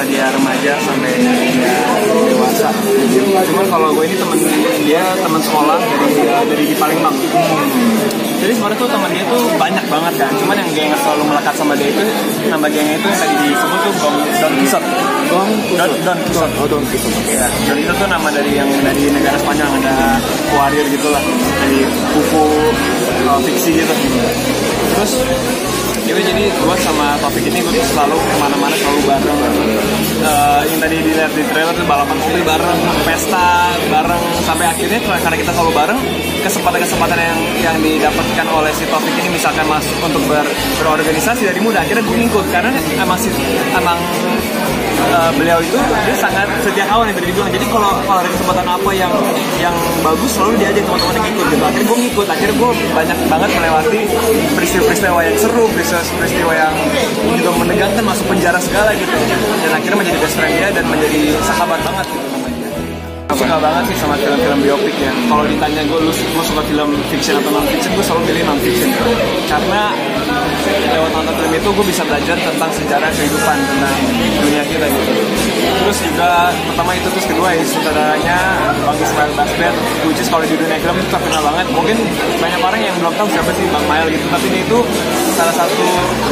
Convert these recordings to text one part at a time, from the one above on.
dia remaja sampai dia dewasa. Cuman kalau gue ini teman sekolah dari di Palembang. Jadi sebenarnya tuh teman dia tuh banyak banget kan. Cuman yang geng selalu melekat sama dia itu nama gengnya itu yang tadi disebut tuh Don Quixote. Don Quixote. Ya, Don itu tuh nama dari negara Spanyol, ada warrior gitulah, dari buku fiksi gitu. Terus jadi gue sama Taufik ini gue selalu kemana-mana selalu bareng. Yang tadi dilihat di trailer tuh balapan mobil bareng, pesta bareng, sampai akhirnya karena kita selalu bareng, kesempatan yang didapatkan oleh si Taufik ini misalkan masuk untuk berorganisasi dari muda, akhirnya gue ngikut karena emang beliau itu dia sangat setia kawan yang tadi dibilang. Jadi kalau ada kesempatan apa yang bagus selalu diajak teman-teman yang ikut gitu. Akhirnya gue ngikut, akhirnya gue banyak banget melewati peristiwa yang seru, peristiwa yang juga menegangkan, masuk penjara segala gitu. Dan akhirnya menjadi best friend dia dan menjadi sahabat banget gitu sama dia. Aku suka banget sih sama film-film biopik ya. Kalau ditanya gue lu suka film fiction atau non fiction, gue selalu pilih non fiction. Karena lewat nonton film itu gue bisa belajar tentang sejarah kehidupan, tentang dunia kita gitu. Terus juga pertama itu, terus kedua ya saudaranya Bang Ismail Basbet, which is kalau di dunia film itu terkenal banget. Mungkin banyak orang yang belum tahu siapa sih Bang Mael gitu, tapi ini itu salah satu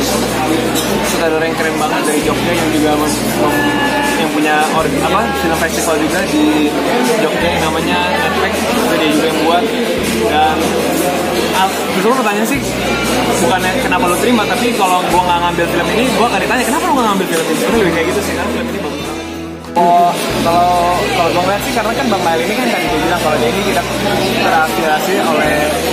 saudara yang keren banget dari Jogja yang juga yang punya film festival juga di Jogja yang namanya Netflix, itu dia juga yang buat. Dan terus pertanyaan sih bukannya kenapa lu terima, tapi kalau gua nggak ngambil film ini, gua akan ditanya kenapa lu nggak ngambil film ini. Sebenarnya lebih kayak gitu sih, karena film ini bagus banget. Kalau gue ngeliat sih, karena kan Bang Mael ini kan tadi gue bilang kalau dia ini tidak terinspirasi oleh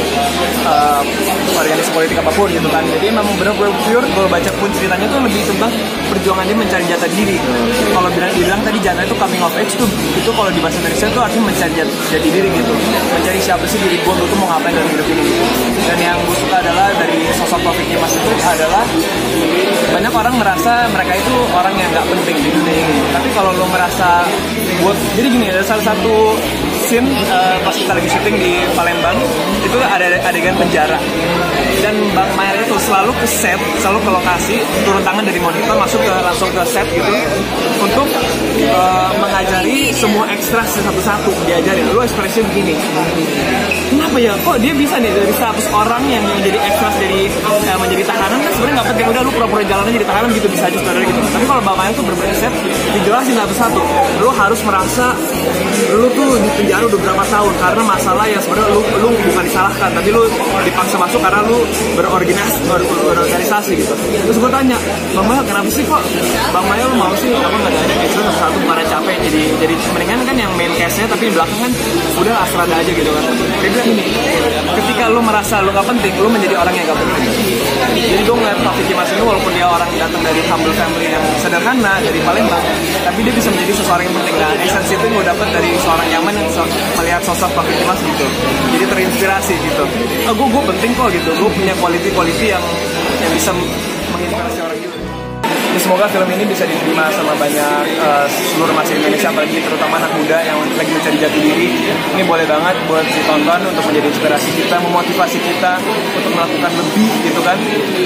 organisasi politik apapun gitu kan. Jadi memang benar-benar pure, gue baca pun ceritanya tuh lebih tentang perjuangan dia mencari jati diri. Kalau bilang tadi jati itu coming of age tuh, itu kalau di bahasa Indonesia tuh artinya mencari jati diri gitu. Mencari siapa sih diri gue tuh mau ngapain dalam hidup ini. Dan yang gue suka adalah dari sosok Taufik Mas itu adalah banyak orang merasa mereka itu orang yang nggak penting di dunia ini. Tapi kalau lo merasa jadi gini, ada salah satu scene pas kita lagi syuting di Palembang itu ada adegan penjara, dan Bang Maher itu selalu ke set, selalu ke lokasi, turun tangan dari monitor langsung ke set gitu untuk mengajari semua ekstra satu-satu. Diajarin lu ekspresi begini, kenapa ya kok dia bisa nih dari 100 orang yang jadi ekstra dari menjadi tahanan kan sebenarnya nggak penting, udah lu pura-pura jalannya jadi tahanan gitu bisa aja sebenarnya gitu. Tapi kalau Bang Maher tuh berbeda set, dijelasin satu-satu, lu harus merasa lu tuh di penjara udah berapa tahun karena masalah yang sebenarnya lu bukan disalahkan, tapi lu dipaksa masuk karena lu berorganisasi gitu. Terus gue tanya, Bang Mael kenapa sih kok Bang Mael mau sih apa nggak ada extra satu karena capek, jadi mendingan kan yang main cast-nya, tapi belakang kan udah asrada aja gitu kan. Dia bilang gini, ketika lu merasa lu nggak penting, lu menjadi orang yang nggak penting. Jadi gue ngeliat Taufik Mas ini walaupun dia orang datang dari humble family yang sederhana dari Palembang, tapi dia bisa menjadi seseorang yang penting. Nah, esensi itu gue dapat dari seorang Yaman yang melihat sosok Taufik Mas gitu. Jadi terinspirasi gitu. Gue penting kok gitu. Gue punya quality yang bisa menginspirasi orang gitu. Ya, semoga film ini bisa diterima sama banyak seluruh masyarakat Indonesia, apalagi terutama anak muda yang lagi mencari jati diri. Ini boleh banget buat ditonton untuk menjadi inspirasi kita, memotivasi kita untuk melakukan lebih gitu kan.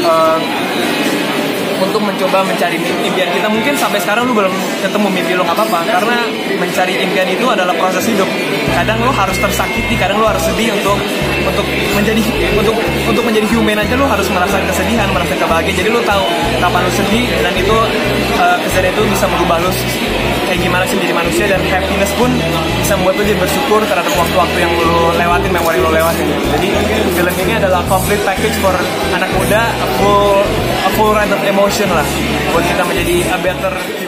Untuk mencoba mencari impian kita. Mungkin sampai sekarang lu belum ketemu mimpi lu, nggak apa-apa, karena mencari impian itu adalah proses hidup. Kadang lu harus tersakiti, kadang lu harus sedih untuk menjadi human aja lu harus merasakan kesedihan, merasakan kebahagiaan. Jadi lu tahu kapan lu sedih, dan itu kesedihan itu bisa merubah lu kayak gimana sih menjadi manusia, dan happiness pun bisa membuat lu jadi bersyukur terhadap waktu-waktu yang lu lewatin, memori lu lewatin. Jadi film ini adalah complete package for anak muda, a full ride of emotion lah buat kita menjadi a better